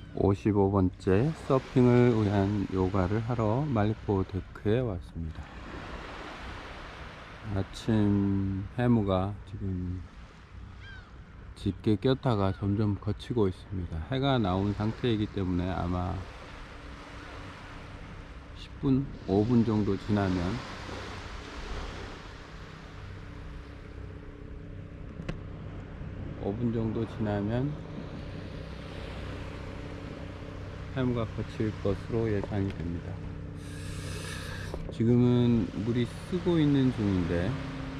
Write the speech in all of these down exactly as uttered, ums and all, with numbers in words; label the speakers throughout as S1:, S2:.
S1: 오십오 번째 서핑을 위한 요가를 하러 말리포 데크에 왔습니다. 아침 해무가 지금 짙게 꼈다가 점점 거치고 있습니다. 해가 나온 상태이기 때문에 아마 십 분, 오 분 정도 지나면 오 분 정도 지나면 해무가 거칠 것으로 예상이 됩니다. 지금은 물이 쓰고 있는 중인데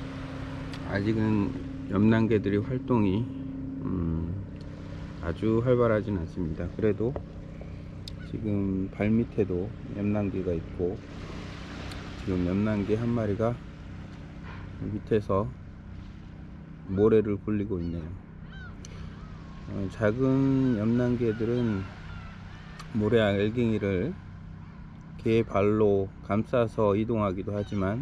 S1: 아직은 염난개들이 활동이 음, 아주 활발하진 않습니다. 그래도 지금 발 밑에도 염난개가 있고, 지금 염난개 한 마리가 밑에서 모래를 굴리고 있네요. 어, 작은 염난개들은 모래 알갱이를 개 발로 감싸서 이동하기도 하지만,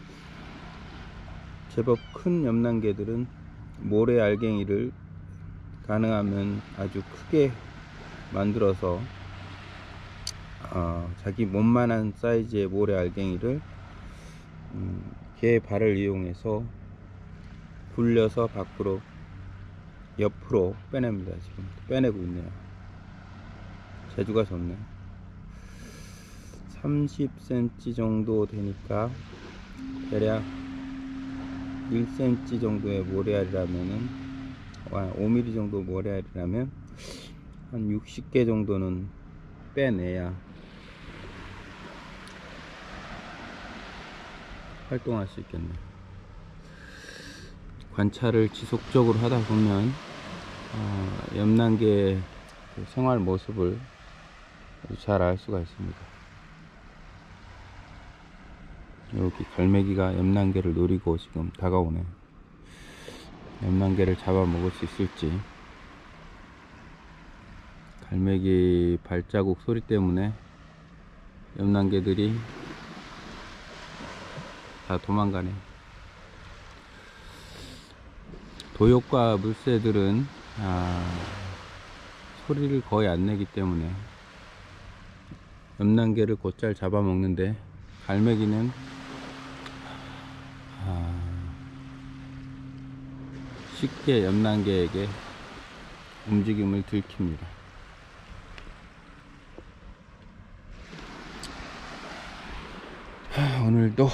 S1: 제법 큰 염난개들은 모래 알갱이를 가능하면 아주 크게 만들어서 어, 자기 몸만한 사이즈의 모래 알갱이를 음, 개 발을 이용해서 굴려서 밖으로 옆으로 빼냅니다. 지금 빼내고 있네요. 재주가 좋네요. 삼십 센티미터 정도 되니까 대략 일 센티미터 정도의 모래알이라면은, 오 밀리미터 정도 모래알이라면 한 육십 개 정도는 빼내야 활동할 수 있겠네요. 관찰을 지속적으로 하다 보면 어, 염난개의 생활 모습을 잘 알 수가 있습니다. 여기 갈매기가 염난개를 노리고 지금 다가오네요. 염난개를 잡아먹을 수 있을지. 갈매기 발자국 소리 때문에 염난개들이 다 도망가네요. 도역과 물새들은 아, 소리를 거의 안 내기 때문에 염난개를 곧잘 잡아먹는데, 갈매기는 아, 쉽게 염난개에게 움직임을 들킵니다. 하, 오늘도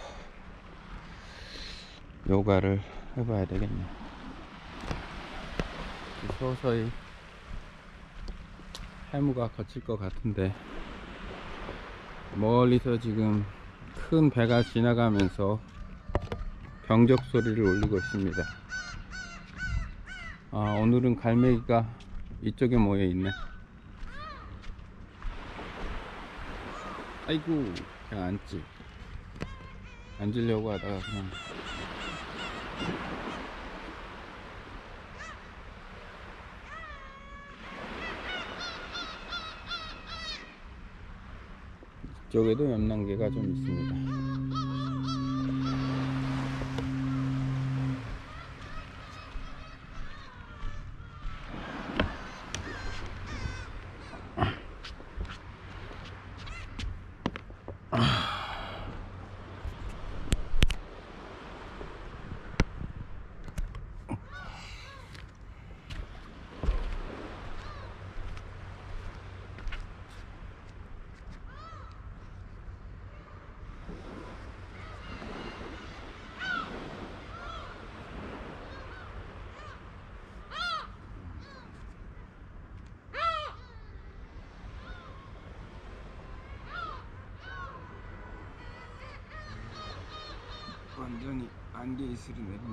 S1: 요가를 해봐야 되겠네. 서서히 해무가 거칠 것 같은데, 멀리서 지금 큰 배가 지나가면서 경적 소리를 울리고 있습니다. 아, 오늘은 갈매기가 이쪽에 모여 있네. 아이고, 그냥 앉지. 앉으려고 하다가 그냥. 이쪽에도 염난개가 좀 있습니다. 완전히 안개 이슬이 내리네.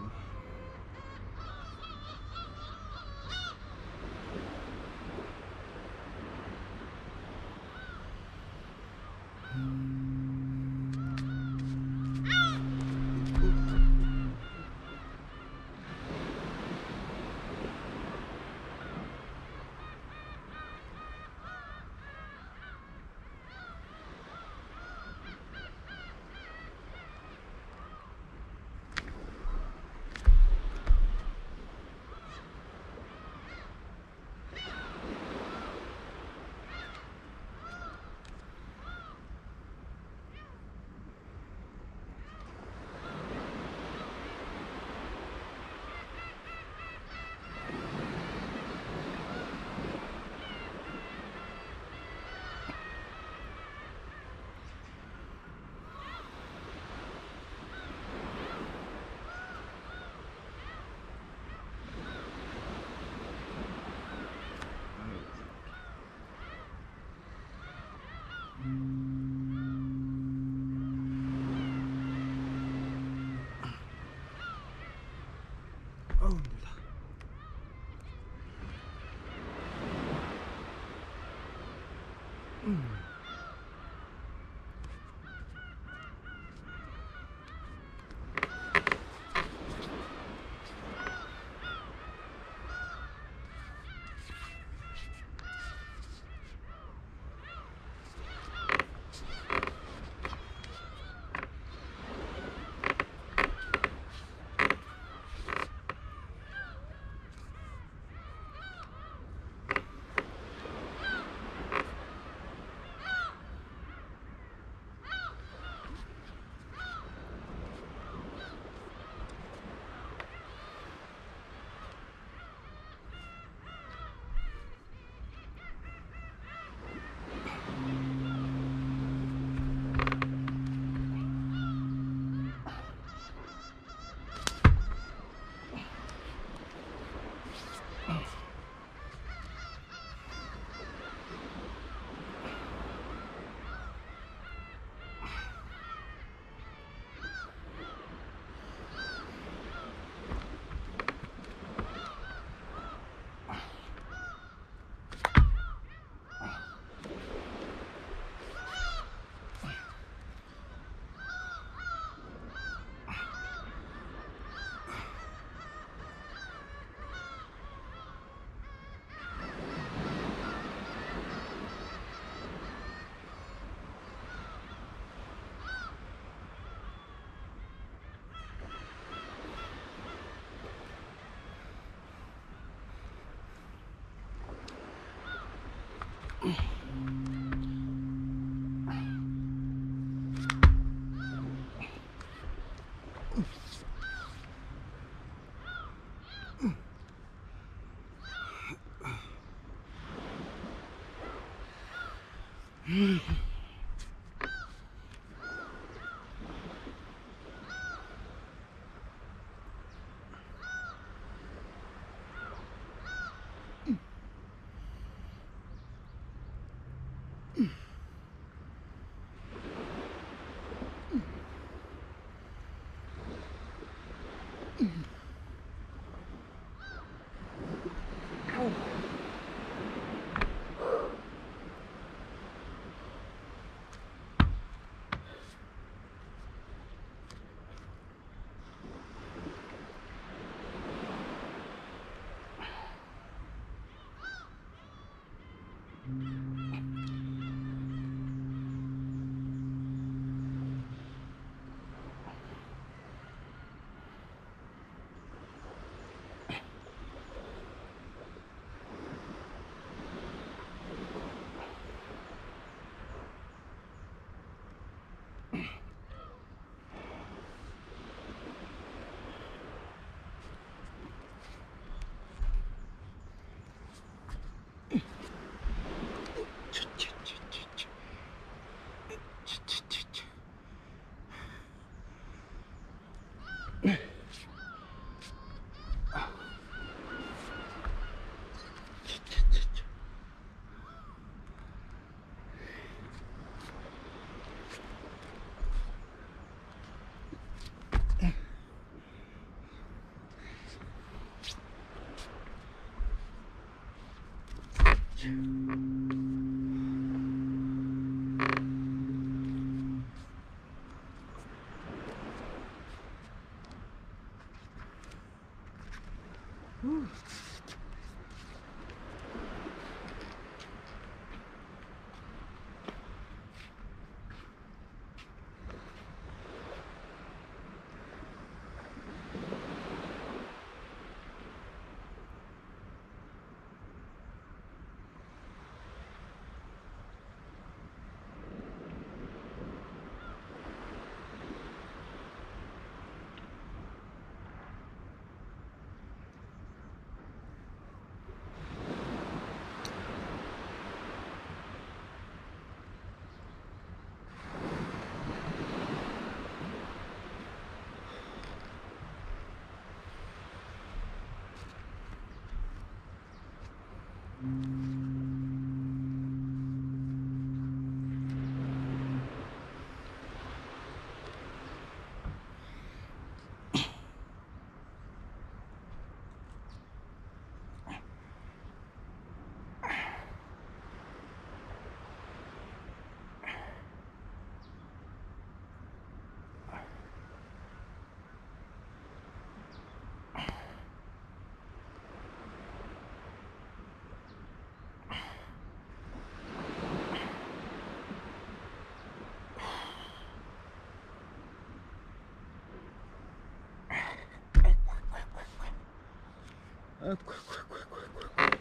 S1: 아이고, 아이고, 아이고, 아이고.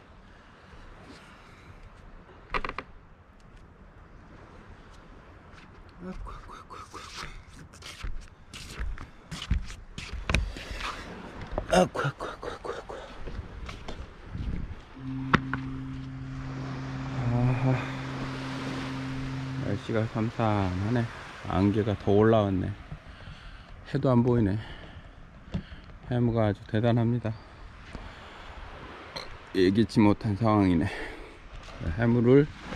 S1: 아이고, 아이고, 아이고, 아이고. 아이고, 아이고, 아이고, 아이고, 아이고. 아하, 날씨가 삼삼하네. 안개가 더 올라왔네. 해도 안 보이네. 해무가 아주 대단합니다. 예기치 못한 상황이네. 해무를